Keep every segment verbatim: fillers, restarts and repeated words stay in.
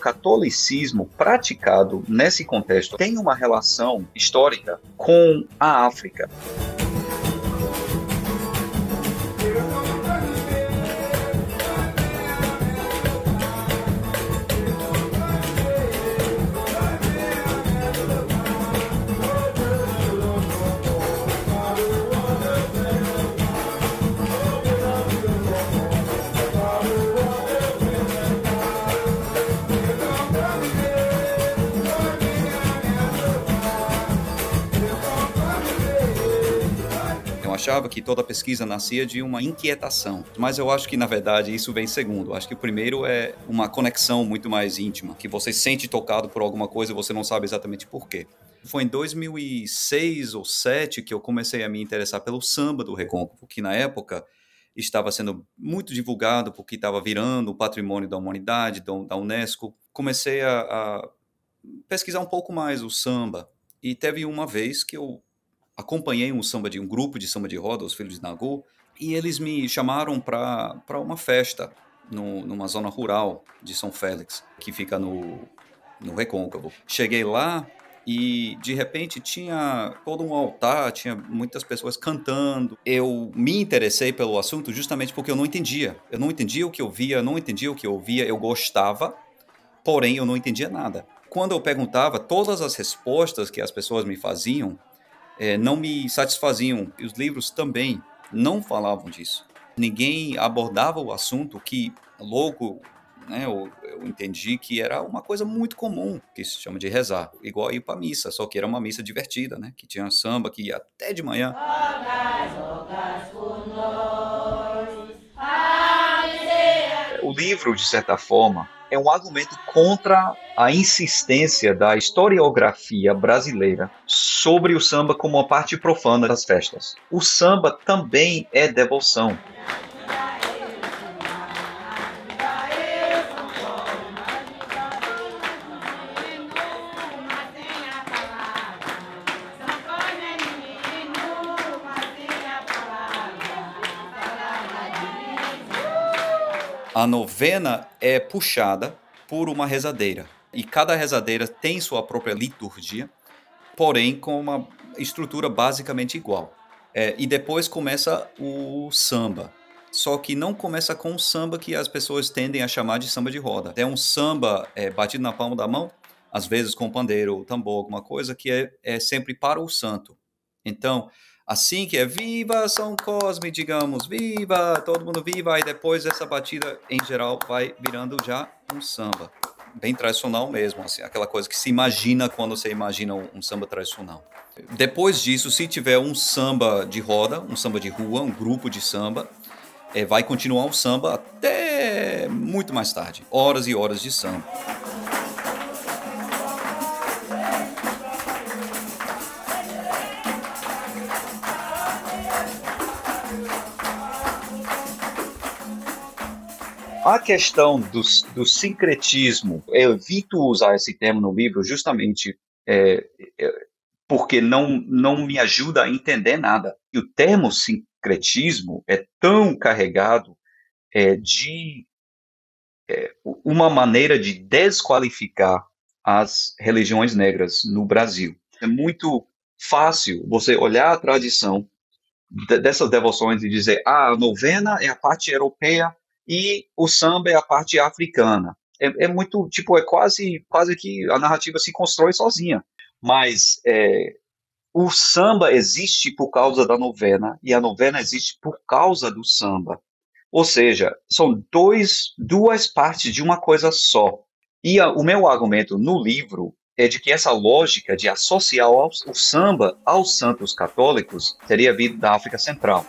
catolicismo praticado nesse contexto tem uma relação histórica com a África. Eu achava que toda pesquisa nascia de uma inquietação, mas eu acho que, na verdade, isso vem segundo. Eu acho que o primeiro é uma conexão muito mais íntima, que você se sente tocado por alguma coisa e você não sabe exatamente por quê. Foi em dois mil e seis ou dois mil e sete que eu comecei a me interessar pelo samba do Recôncavo, que na época estava sendo muito divulgado porque estava virando o patrimônio da humanidade, da Unesco. Comecei a, a pesquisar um pouco mais o samba e teve uma vez que eu acompanhei um samba de um grupo de samba de roda, os Filhos de Nagô, e eles me chamaram para para uma festa no, numa zona rural de São Félix, que fica no, no Recôncavo. Cheguei lá e, de repente, tinha todo um altar, tinha muitas pessoas cantando. Eu me interessei pelo assunto justamente porque eu não entendia. Eu não entendia o que eu via, eu não entendia o que eu ouvia, eu gostava, porém eu não entendia nada. Quando eu perguntava, todas as respostas que as pessoas me faziam É, não me satisfaziam. Os livros também não falavam disso. Ninguém abordava o assunto que, logo, né, eu, eu entendi que era uma coisa muito comum, que se chama de rezar. Igual ir para missa, só que era uma missa divertida, né, que tinha samba, que ia até de manhã. O livro, de certa forma, é um argumento contra a insistência da historiografia brasileira sobre o samba como uma parte profana das festas. O samba também é devoção. A novena é puxada por uma rezadeira. E cada rezadeira tem sua própria liturgia, porém com uma estrutura basicamente igual. É, e depois começa o samba. Só que não começa com o samba que as pessoas tendem a chamar de samba de roda. É um samba é, batido na palma da mão, às vezes com pandeiro, tambor, alguma coisa, que é, é sempre para o santo. Então, assim que é viva São Cosme, digamos, viva, todo mundo viva, e depois essa batida, em geral, vai virando já um samba. Bem tradicional mesmo, assim, aquela coisa que se imagina quando você imagina um, um samba tradicional. Depois disso, se tiver um samba de roda, um samba de rua, um grupo de samba, é, vai continuar o samba até muito mais tarde, horas e horas de samba. A questão do, do sincretismo, eu evito usar esse termo no livro justamente é, é, porque não, não me ajuda a entender nada. E o termo sincretismo é tão carregado é, de é, uma maneira de desqualificar as religiões negras no Brasil. É muito fácil você olhar a tradição dessas devoções e dizer, ah, a novena é a parte europeia e o samba é a parte africana. É, é muito, tipo, é quase, quase que a narrativa se constrói sozinha. Mas é, o samba existe por causa da novena e a novena existe por causa do samba. Ou seja, são dois, duas partes de uma coisa só. E a, o meu argumento no livro é de que essa lógica de associar o, o samba aos santos católicos teria vindo da África Central.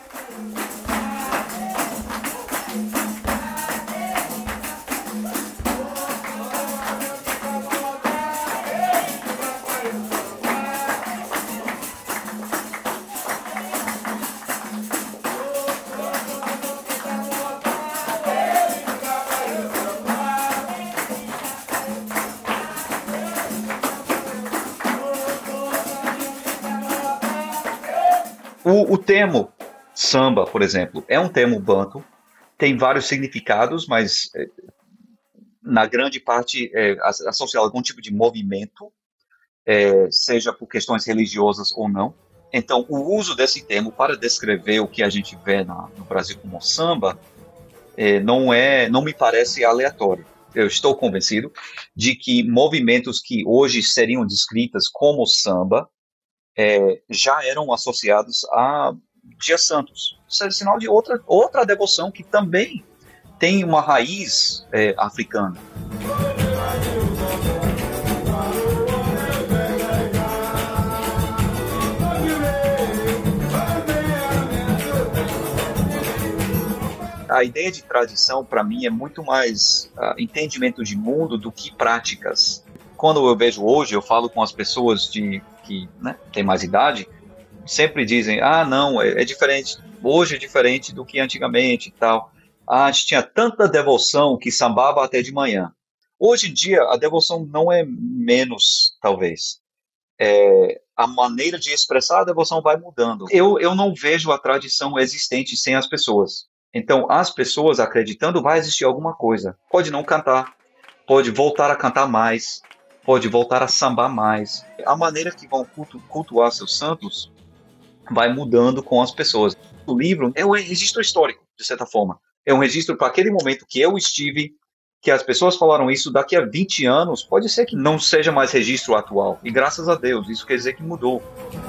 O, o termo samba, por exemplo, é um termo banto, tem vários significados, mas é, na grande parte, é, associado a algum tipo de movimento, é, seja por questões religiosas ou não. Então, o uso desse termo para descrever o que a gente vê na, no Brasil como samba é, não, é, não me parece aleatório. Eu estou convencido de que movimentos que hoje seriam descritas como samba é, já eram associados a dias santos. Isso é sinal de outra, outra devoção que também tem uma raiz é, africana. A ideia de tradição, para mim, é muito mais uh, entendimento de mundo do que práticas. Quando eu vejo hoje, eu falo com as pessoas de, que né, têm mais idade, sempre dizem, ah, não, é, é diferente, hoje é diferente do que antigamente e tal. Ah, a gente tinha tanta devoção que sambava até de manhã. Hoje em dia, a devoção não é menos, talvez. É, a maneira de expressar a devoção vai mudando. Eu, eu não vejo a tradição existente sem as pessoas. Então, as pessoas acreditando, vai existir alguma coisa. Pode não cantar, pode voltar a cantar mais, pode voltar a sambar mais. A maneira que vão cultu- cultuar seus santos vai mudando com as pessoas. O livro é um registro histórico, de certa forma. É um registro para aquele momento que eu estive, que as pessoas falaram isso. Daqui a vinte anos, pode ser que não seja mais registro atual. E graças a Deus, isso quer dizer que mudou.